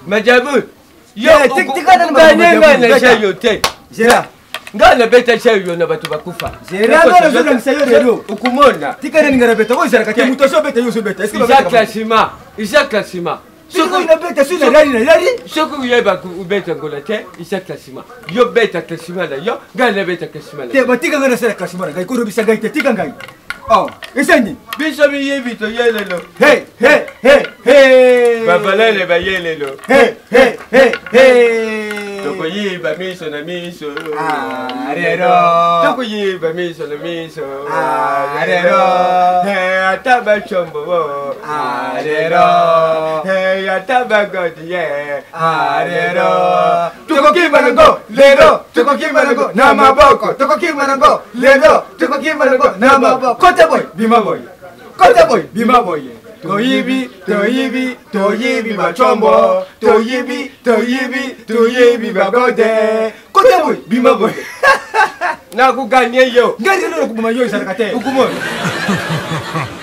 Majabu. Yo, tikana ngane shayo te. Jera. Ngana beta shayo na batu bakufa. Jera ngana zona msayo lero. Ukumona. Tikana ngara beta wo zara kati muto so beta yo so beta. Isa classima. Soko ina beta suna lari. Soko yeba ku beta ngola te isa classima. Yo beta classima la yo ngana beta classima la. Te batika ngana sera classima ngai ko robisa ngai te tika ngai. Oh, isani. Bisa mi yebi to yelelo. Hey. Babalele ba yelelo. Hey. Toko yiba miso na miso. Arero. Toko yiba miso na miso. Arero. Hey, ataba chombo. Arero. Hey, ataba godiye. Arero. Toko kimango, lero. Toko kimango, na maboko. Toko kimango, lero. Toko kimango, na maboko. Kota boy, bima boy. Kota boy, bima boy. Toyibi bachombo. Toyibi bagode. Kota boy, bima boy. Na kuganye yo. Ngani lero kubuma yo isarakate. Ukumona.